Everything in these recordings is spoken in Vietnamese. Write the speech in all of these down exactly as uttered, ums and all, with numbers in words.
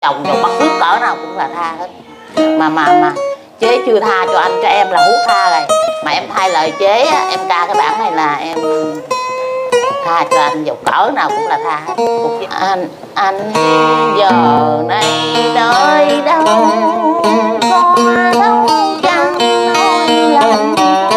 chồng rồi bất cứ cỡ nào cũng là tha hết. Mà mà mà chế chưa tha cho anh cho em là hút tha rồi. Mà em thay lời chế á, em ca cái bản này là em tha cho anh dù cỡ nào cũng là tha hết. Anh anh giờ này nơi đâu có đâu chẳng nói lòng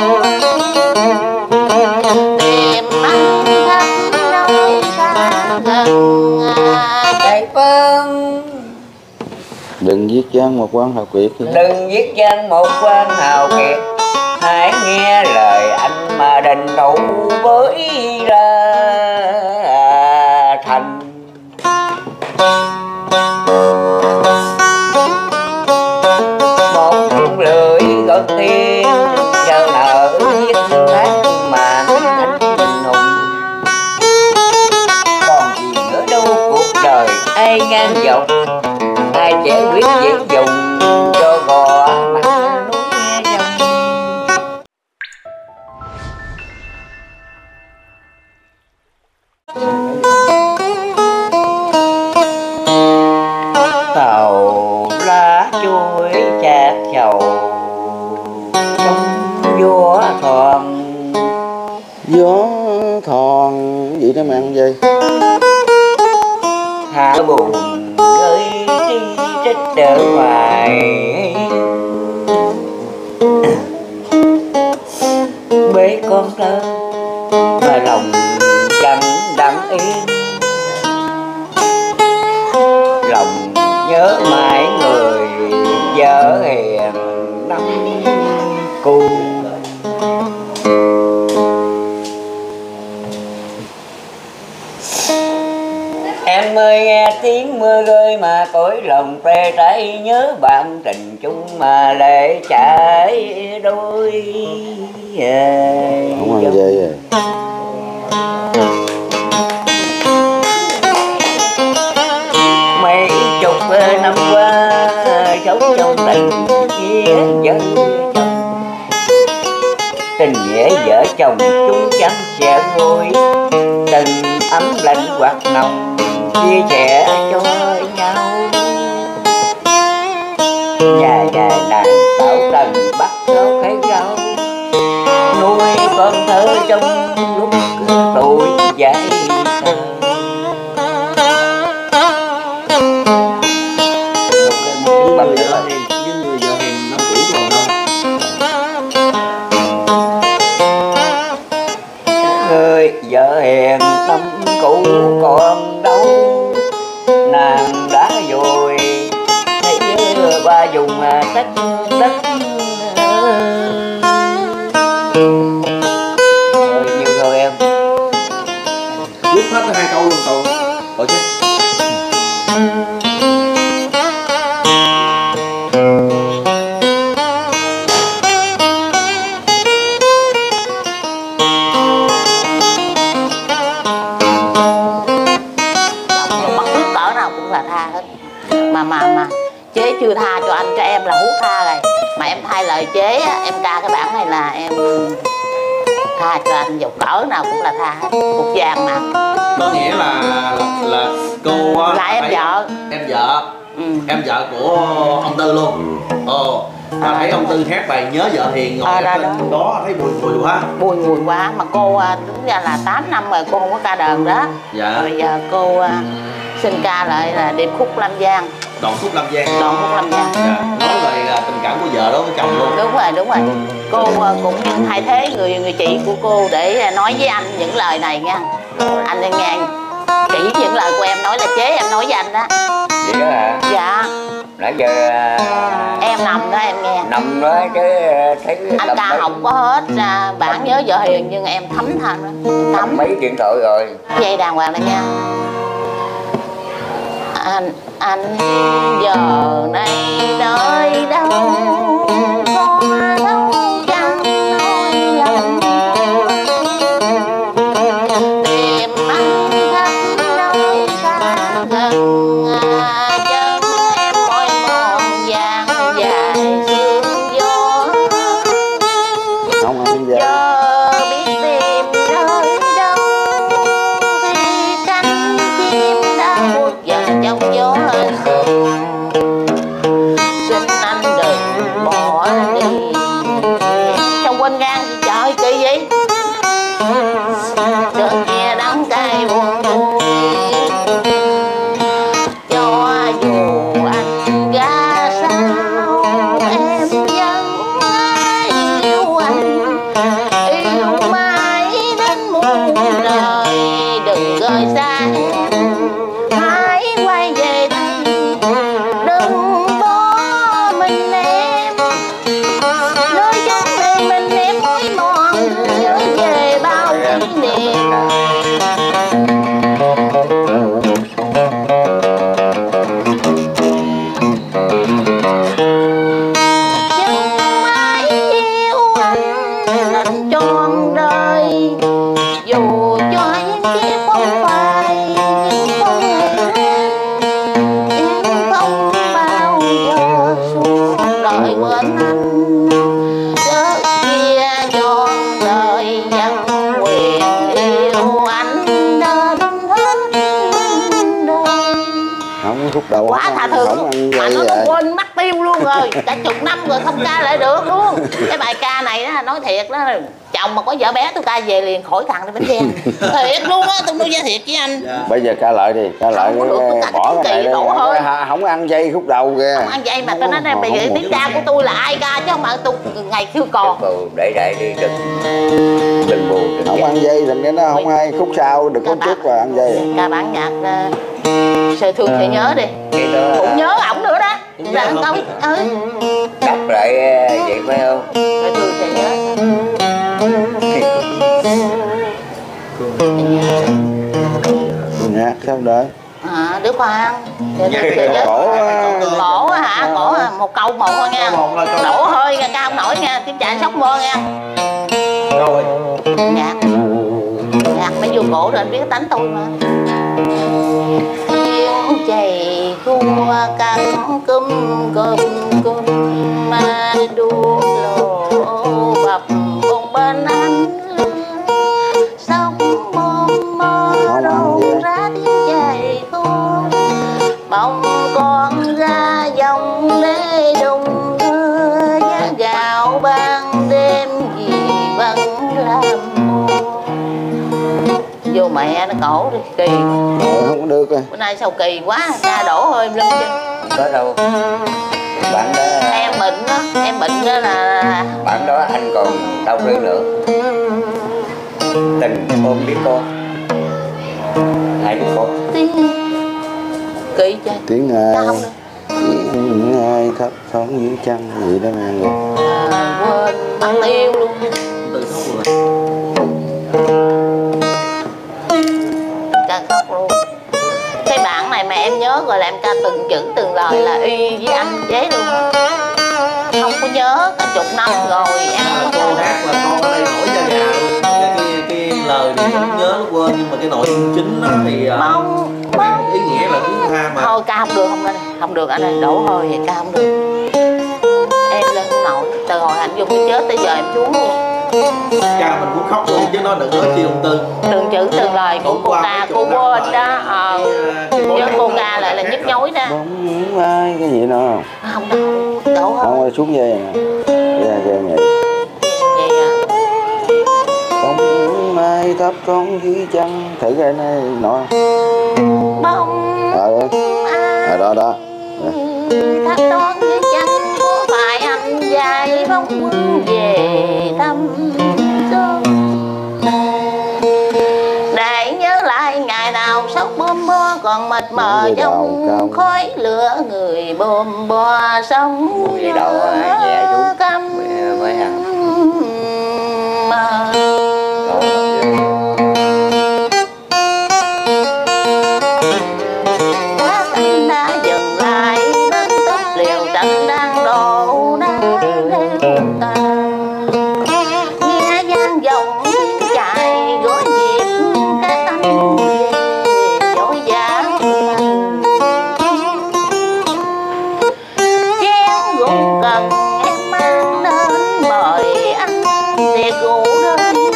tìm anh khắp nơi xa gần chạy phân. Đừng viết văn một quan hào kiệt. Đừng viết văn một quan hào kiệt, hãy nghe lời anh mà đền đủ với ra thành. Một lưỡi gân tiên chờ nở viết hát mà anh bình hùng. Còn gì nữa đâu cuộc đời ai ngang dọc, ai trẻ quyết dễ dùng cho gò mặt núi dòng. Tàu lá chuối chát chầu trong gió thoảng. Gió thoảng gì đó mà ăn gì? Hạ buồn ơi đi trích ở ngoài, bế con thơ mà lòng chẳng đắm yên. Lòng nhớ mãi người vợ hiền năm cũ. Em ơi nghe tiếng mưa rơi mà cõi lòng tê tái, nhớ bạn tình chung mà lệ chảy đôi. Không ăn dây rồi. Mấy chục năm qua sống trong tình nghĩa vợ chồng, tình nghĩa vợ chồng chúng chẳng sẽ vui, tình ấm lạnh hoặc nồng chia sẻ cho nhau. Nhà nhà nàng tạo tần bắt nó khấy rau, nuôi con thơ trong lúc tuổi dậy thơ. Bằng nữa thì với người vợ hiền nó cũ còn đâu. Người vợ hiền năm cũ còn đâu, nàng đã rồi thấy ba dùng sách đất. Rồi nhiều rồi em Giúp hết hai câu luôn cậu. Ủa chứ mà mà mà chế chưa tha cho anh cho em là hút tha rồi. Mà em thay lời chế á, em ca cái bản này là em tha cho anh dù cỡ nào cũng là tha hết. Cục vàng mà. Có nghĩa là là cô á, là em phải, vợ em vợ ừ. Em vợ của ông Tư luôn. Ồ, mà thấy ông Tư hát bài Nhớ Vợ Hiền ngồi à, trên đó. đó thấy bùi ngùi quá. Bùi ngùi quá. Mà cô đúng ra là tám năm rồi cô không có ca đờn đó. Dạ. Rồi giờ cô xin ca lại là điệp khúc Lam Giang. Đoạn khúc Lam Giang. Đoạn khúc Lam Giang. Dạ. Nói về là tình cảm của vợ đối với chồng luôn. Đúng rồi, đúng rồi. Cô cũng như thay thế người người chị của cô để nói với anh những lời này nha. Rồi. Anh nên nghe kỹ những lời của em nói là chế em nói với anh đó. Vậy đó hả? Dạ. Nãy giờ em nằm đó em nghe. Nằm đó chứ thấy anh ca đó. Không có hết à, bản Nhớ Vợ Hiền nhưng em thấm thành đó. Thấm mấy điện thoại rồi. Dây đàng hoàng này nha. Anh anh giờ này nơi đâu có đâu chẳng nói lòng tìm anh khắp nơi xa gần chân em mỏi mòn vàng dài sương gió. không ăn dây. Giờ biết tìm nơi đâu khi cánh chim đã buốt dần trong gió. xin anh đừng bỏ đi. Sao quên ngang gì trời, kỳ vậy? Chợt nghe đắng cay buồn vui, cho dù anh ra sao em vẫn yêu anh, yêu mãi đến muôn đời. Đừng rời xa em, hãy quay về đây, đừng bỏ mình em. Nơi chốn này mình em mỏi mòn, nhớ về bao kỷ niệm. Nhưng mãi yêu anh trọn đời, dù cho em kia không phải nhưng không hề em không bao giờ suốt đời quên anh. Chớ kia trọn đời vẫn quyền yêu anh đến hết đời. Không khúc đầu Quá tha thứ không ăn mà vậy nó vậy. quên mất tiêu luôn rồi, cả chục năm rồi không ca lại được luôn. Cái bài ca này đó nói thiệt đó, chồng mà có vợ bé tôi ca về liền khỏi thằng đi Bến Tre. Thiệt luôn á, tôi nói ra thiệt với anh. Bây giờ ca lại đi, ca lại Không có được, tôi ca bỏ cái cái này kỳ đi. đổ hơi. Không ăn dây khúc đầu kìa. Không ăn vậy mà tôi nói Không, bây giờ không, tiếng ca của tôi là ai ca chứ không phải tôi ngày chưa còn. Bù để đại đi, đừng đừng buồn, đừng Không ghét. ăn dây thành cái nó không hay. Khúc sau đừng có chút và ăn dây. Ca bản nhạc uh, Sơ Thương thì nhớ đi. Cái đó Cũng nhớ ổng nữa đó. Là ăn câu ừ. đọc lại vậy phải không? Sơ Thương thì nhớ. Nhạc sao đợi. À, đứa khoan Cổ cổ hả, cổ một câu một thôi nha, đổ hơi nha, cao không nổi nha, tiếng chạy sốc mơ nha. Rồi. Nhạc nhạc mới vô cổ rồi anh biết tánh tôi mà. Tiếng chày khua cắn cùm cùm cùm mà đua lộ bập bông bên anh sông mồm mơ đâu ra tiếng chày khua bông con ra dòng lê đùng đưa giá gạo ban đêm vì vẫn làm vô mẹ nó cổ đi kỳ không có được rồi. bữa nay sao kỳ quá ra đổ hơi lưng chân. Có đâu bạn đó, Em bệnh đó, em bệnh đó là bạn đó anh còn đâu rơi nữa. Tình ôm biết con, hai đứa con. tiếng kỳ chơi Tiếng sao ai không được. tiếng ai thấp thoáng dưới chân gì đó mà rồi. À, quên bắn tiêu luôn. Từ khóc rồi. Ca khóc luôn. Cái bản này mà em nhớ rồi là em ca từng chữ từng lời là y với anh chế luôn. Không có nhớ cả chục năm rồi em không Cô có hát là con ở đây nổi da gà luôn. Cái, cái, cái lời thì không nhớ nó quên nhưng mà cái nội dung chính đó thì uh, mong mong ý nghĩa là thứ tha mà. thôi ca không được không lên không được anh ơi đổ hơi vậy ca không được. Em lên không nổi từ hồi anh dùng cái chết tới giờ em xuống luôn. Ca mình cũng khóc luôn chứ nó đừng nói chi ông Tư. Từng chữ từng lời của Hôm cô qua ca cái cô chỗ quên đọc đó lại ờ cái, cái nhớ bối cô cảnh ca lại là nhức nhối đó. Bóng ai cái gì nữa không? Không đâu đổ hơi Không xuống dây nè. Ra ra vậy. vậy à. Bóng ai thấp thoáng dưới chân. Thử cái này nọ. Bông Ờ ai à, đó đó. thắt đón dưới chân có phải anh dài bóng quân về thăm xuân để nhớ lại ngày nào sốc bơm bơ còn mệt mờ trong khói lửa người bơm bò sông Đi đâu nhẹ chút căm mới ăn. mơ. Quá cảnh đã dừng lại đến túp liều trận đang đổ đá lên tàn nghe gian dòng chạy gói nhịp cái anh về dối giá chén rượu cần em mang đến mời anh tiệc rượu đơn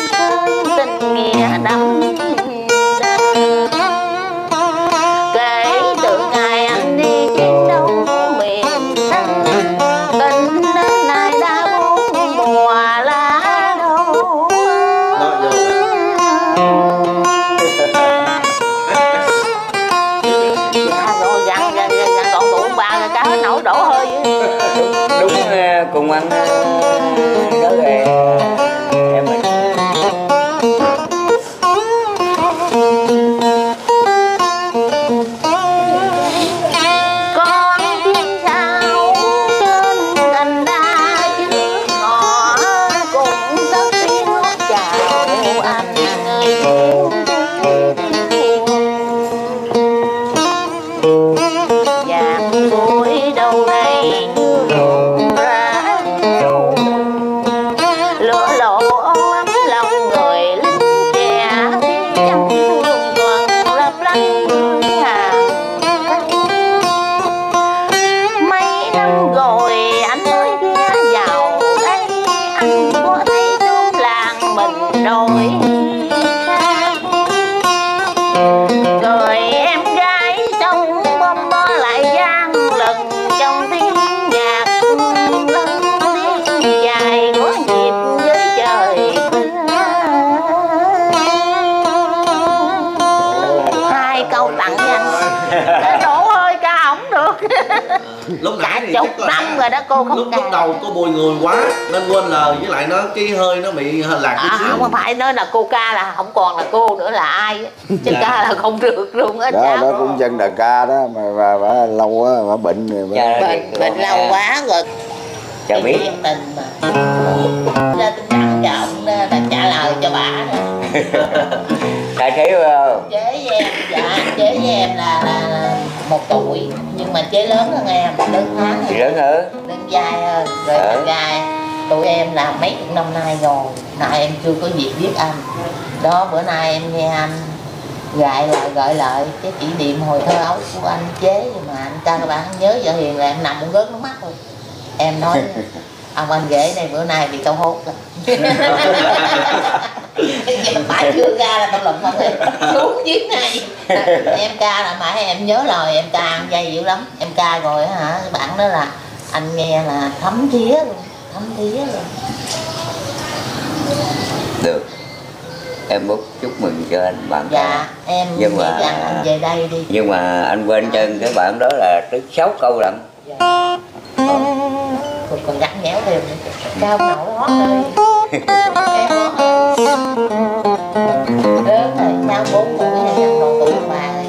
cùng ăn đó rồi em mình. Con chim sao trên cành đa trước ngõ cùng tất tiếng chào anh ơi. Vàng cuối đâu đây như rộn rã lửa lộ ấm lòng người lính trẻ chẳng thương còn lấp lánh hàng. Mấy năm rồi anh mới ghé vào đây, anh có thấy chốn làng mình đổi khác. Rồi em gái trong bom bó lại gian lần trong tiếng nhạc lân tiếng dài có nhịp với trời khuya. Hai câu tặng cho anh. Đổ hơi ca ổng được. Lúc nãy Cả thì chục chắc là- năm rồi đó cô không lúc ca. lúc đầu cô bùi người quá nên quên lời, với lại nó cái hơi nó bị lạc chút À, xíu. không phải nói là cô ca là không còn là cô nữa là ai á. Chứ ca là không được luôn á đó cháu. đó cũng dân đàn ca đó mà bà, bà lâu quá bà bệnh rồi bà. Dạ. Bệnh, bệnh lâu quá rồi. Chả biết. Cái chuyện tình mà. Ra tin nhắn cho ông đó, là trả lời cho bà đó. Tại thấy không? Chế với em, dạ chế với em là, là, là một tuổi. Nhưng mà chế lớn hơn em, lớn tháng Thì lớn hơn. lớn dai hơn. Rồi Ờ. thành ra tụi em là mấy chục năm nay rồi mà em chưa có dịp biết anh. Đó bữa nay em nghe anh gợi lại gợi lại cái kỷ niệm hồi thơ ấu của anh chế, mà anh cha các bạn nhớ vợ Hiền là em nằm cũng rớt nước mắt luôn. Em nói ông anh ghế này bữa nay bị tao hốt rồi. Phải chưa ra là tao lụm không em xuống dưới này. Em ca là mãi em nhớ lời em ca ăn dây dữ lắm. Em ca rồi hả cái bạn đó là anh nghe là thấm thía luôn, thấm thía luôn. Được. Em muốn chúc mừng cho anh bạn. Dạ em Nhưng nghĩ mà- rằng anh về đây đi. Nhưng mà anh quên chân cái bạn đó là tới sáu câu lận. Dạ. Còn, còn gắn nhéo thêm nữa. Cao nổi hót ơi. Em hót ơi. Lớn rồi, sao bốn tuổi hay năm đầu tuổi bà ơi.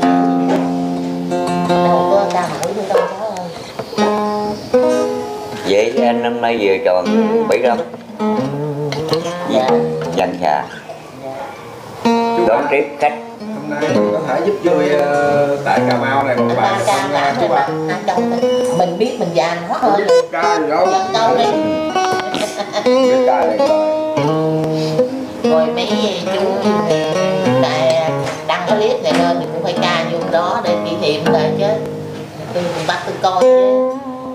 Đâu có ca nổi nữa đâu cháu ơi. Vậy anh năm nay vừa tròn bảy năm. Dạ. Dần xà. Đón tiếp khách. Hôm nay có thể giúp vui ờ, tại Cà Mau này một Ba bài ca ca là chú bà. anh đâu mình biết mình già mình hót hơn. Ca gì đâu. Dẫn câu đi. Biết ca này rồi. Rồi mấy chú tại đăng cái clip này lên thì cũng phải ca vô đó để kỷ niệm lại chứ. Tôi bắt tôi coi chứ.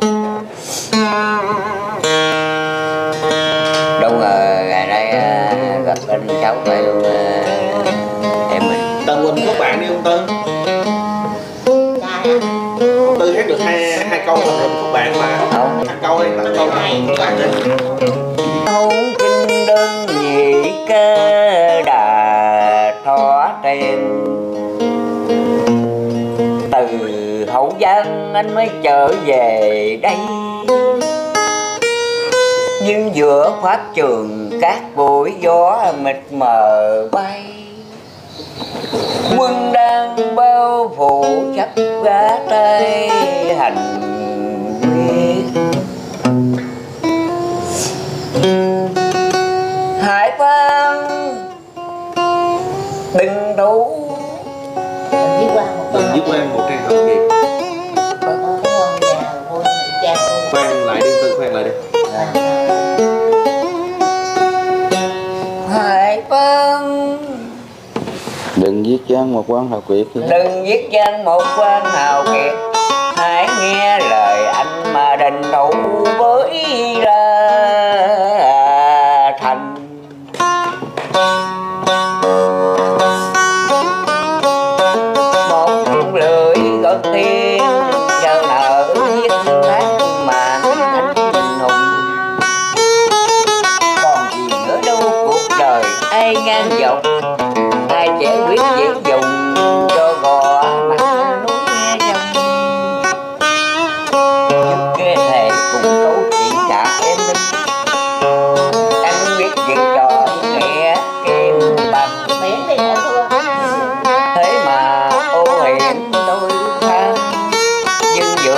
Đúng rồi, ngày nay à, gặp anh cháu phải luôn à, em mình. Tân Quỳnh các bạn đi ông Tư. Ca hả? Ông Tư hát được hai hai câu là được các bạn mà. Không. Hai câu đi, tặng câu Hay các bạn đi. Hôn kinh đơn nhị cơ đà thỏa tiền. Từ Hậu Giang anh mới trở về đây. Nhưng giữa pháp trường các bụi gió mịt mờ bay. Quân đang bao phủ sắp gá tay hành quyết. Hải Phan đừng thủ. Mình viết qua một câu. Mình viết qua một trang thật Việt. Có có con nhà vui nữ cha cô. Khoan lại đi Tư, khoan lại đi. Hải Phan Đừng viết chán một quán hào kiệt. đừng viết danh một quan hào kiệt. Hãy nghe lời anh mà đền thủ với ra thành. Một lưỡi gọi tiên chờ nợ viết hát màn anh hùng. Còn gì nữa đâu cuộc đời ai ngang dọc. Ai trẻ quyết dễ dùng cho gò mặt núi nghe dòng.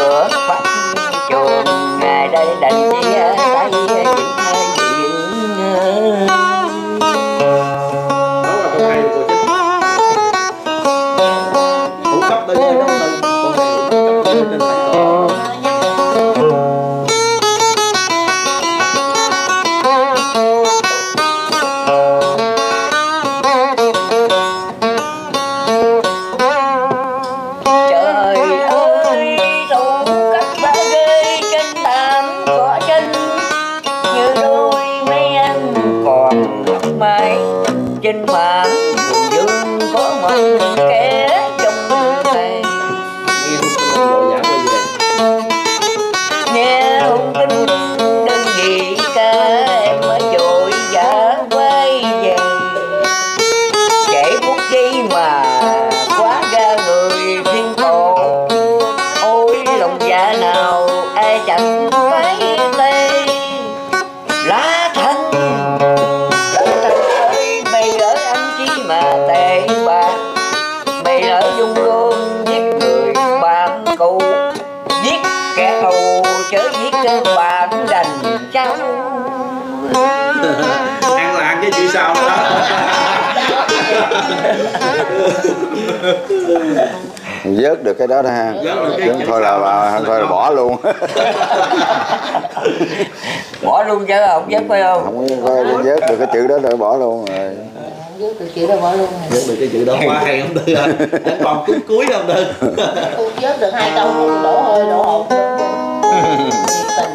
cửa pháp trường ngày đây đành chia tay vĩnh viễn. Đó là con hai của cô chính hữu cấp tới với ông Tư, con này hữu cấp tới trên phải có. Trên mạng đường dương có một kẻ trong tay nghe thông tin đơn vị ca em mới vội vã quay về chạy phút giây mà quá ra người thiên cổ ôi lòng dạ nào ai chẳng phải tê lá thân mà tệ bạc mày lỡ dung gom giết người bạn cũ giết kẻ thù chớ giết cái bạn đành cháu ăn là ăn chứ chị sao đó. Vớt được cái đó đó ha, chứ thôi là bà, thôi là bỏ luôn. Bỏ luôn chứ không vớt phải không? Không có vớt được cái chữ đó rồi bỏ luôn rồi. Vớt được chữ đó bỏ luôn. Vớt được cái chữ đó quá hay không Tư ơi. Anh còn cuối cuối không Tư? Tôi vớt được hai câu rồi đổ hơi đổ hồn. Nhiệt tình.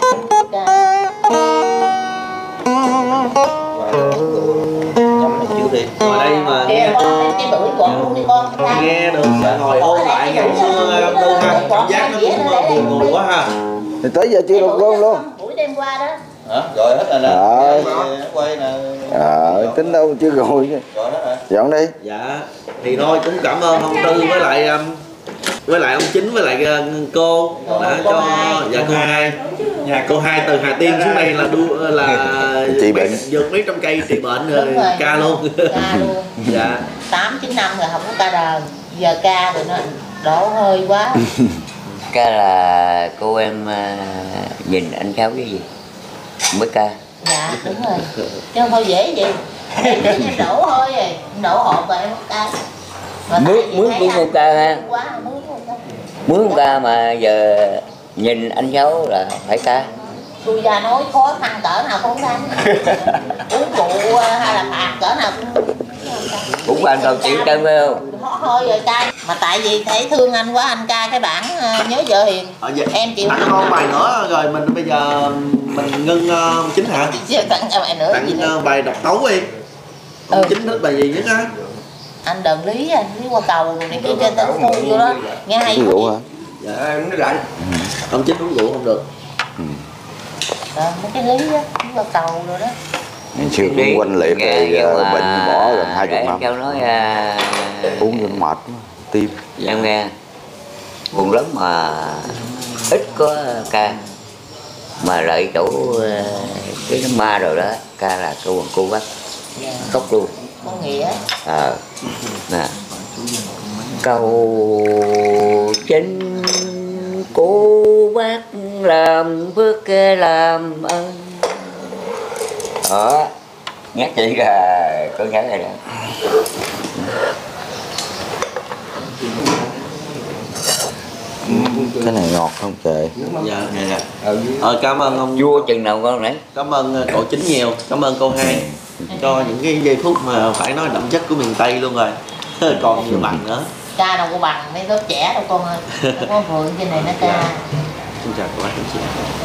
Nhắm chữ đi. Ngồi đây mà nghe, cái bưởi con luôn đi con. nghe được ngồi ôn lại ngày xưa ông Tư ha, cảm giác nó cũng buồn ngùi quá ha. Thì tới giờ chưa được luôn luôn. Buổi đêm qua đó. Hả? Rồi hết rồi nè. Rồi. Quay nè. Ờ, tính đâu chưa rồi chứ. Rồi hết rồi. Dọn đi. Dạ thì thôi cũng cảm ơn ông Tư với lại um, với lại ông Chính với lại uh, cô đã cô cho hai. dạ cô hai nhà cô hai từ Hà Tiên xuống đây là đu là Trị bệnh. vượt mấy trăm cây trị bệnh rồi, rồi. ca luôn. Ca luôn. Dạ Tám chín năm rồi không có ca đời, giờ ca rồi nó đổ hơi quá. Ca là cô em uh, nhìn anh cháu cái gì mới ca. Dạ đúng rồi, chứ không thôi dễ vậy. Thì em đổ hơi rồi, đổ hộp rồi em ca. Mướn mướn cũng không ca ha. Quá mướn không ca. Mướn không ca mà giờ nhìn anh cháu là phải ca. Tôi ra nói khó khăn cỡ nào cũng ca. Uống rượu hay là phạt cỡ nào cũng Cũng ban đầu chịu chân phải không? thôi rồi ca. Mà tại vì thấy thương anh quá anh ca cái bản uh, nhớ vợ hiền. Ờ, dạ. Em chịu tặng con bài nữa rồi mình bây giờ mình ngưng uh, Chính hả? Chưa tặng cho mẹ nữa gì Tặng nữa. uh, bài độc tấu đi. Ông Ừ. Chính thích bài gì nhất á? Anh đừng lý anh lý qua cầu rồi này kia trên tới khu vô đó nghe hay Ví dụ hả? Dạ em nói lại. Ông Chính uống rượu không được. Rồi, mấy cái lý á lý qua cầu rồi đó. Ngày xưa cũng quanh liệt rồi bệnh bỏ gần hai chục năm. Cháu nói uh, Uống cho nó mệt quá, tim. em nghe buồn lắm mà ít có ca mà lại chỗ uh, cái nó ma rồi đó ca là cô quần cô bác Dạ. khóc luôn. Có nghĩa Ờ nè cầu chính cô bác làm phước làm ơn đó nhắc chị là có nhớ rồi đó. Cái này ngọt không trời. Dạ dạ. Ờ, cảm ơn ông Vua chừng nào con nãy. Cảm ơn cậu Chính nhiều, cảm ơn cô hai cho những cái giây phút mà phải nói đậm chất của miền Tây luôn rồi. Còn nhiều bằng nữa. ca đâu có bằng mấy lớp trẻ đâu con ơi. Có Phượng trên này nó ca. Xin chào các bác, xin chào.